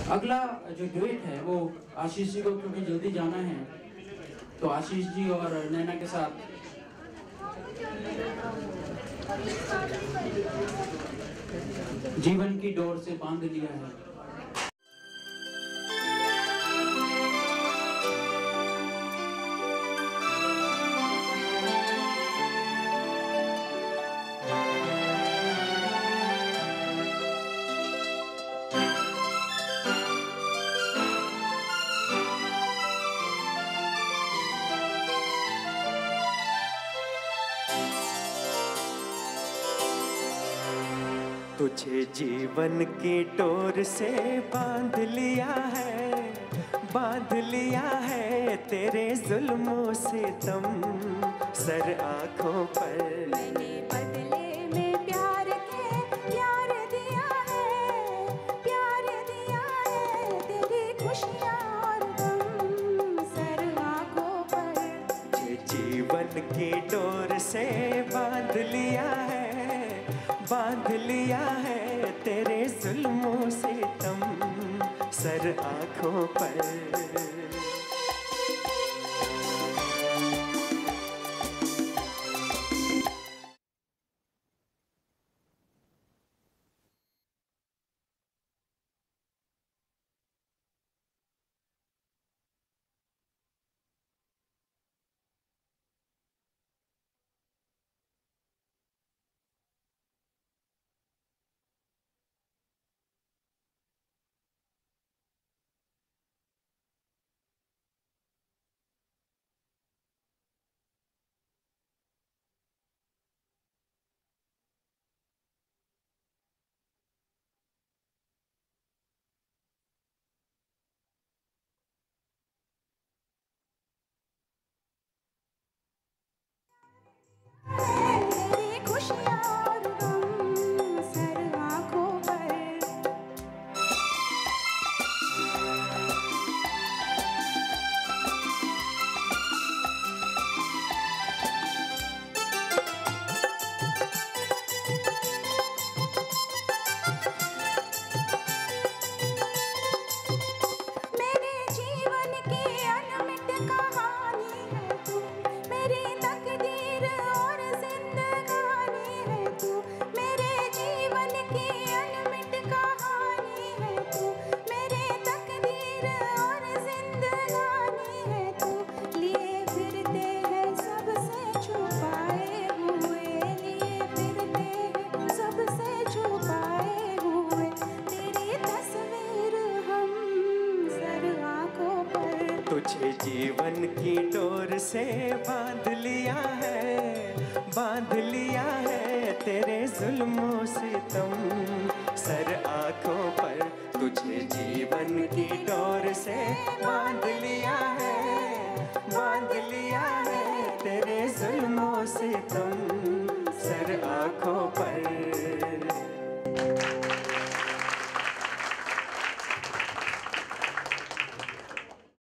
अगला जो ड्यूएट है वो आशीष जी को, क्योंकि जल्दी जाना है, तो आशीष जी और नैना के साथ जीवन की डोर से बांध लिया है। तुझे जीवन की डोर से बांध लिया है, बांध लिया है तेरे जुल्मों से तम सर आँखों पर। मैंने बदले में प्यार के प्यार दिया है, प्यार दिया है तेरी खुशियाँ और गम सर आँखों पर। तुझे जीवन की डोर से बांध लिया है, बांध लिया है तेरे जुल्मों से तम सर आँखों पर। तेरी खुशियाँ और गम सर आँखों पर। मेरे जीवन की अनमिट कहानी है तू, मेरी तकदीर और जिंदगानी है तू। मेरे जीवन की अनमिट कहानी है तू, मेरी तकदीर और जिंदगानी है तू। लिए फिरते हैं सबसे छुपाए हुए, लिए फिरते हैं सबसे छुपाए हुए तेरी तस्वीर हम सर आँखों पर। तुझे जीवन की डोर से बांध लिया है, बांध लिया है तेरे जुल्मों से तम सर आँखों पर। तुझे जीवन की डोर से बांध लिया है, बांध लिया है तेरे जुल्मों से तम सर आँखों पर।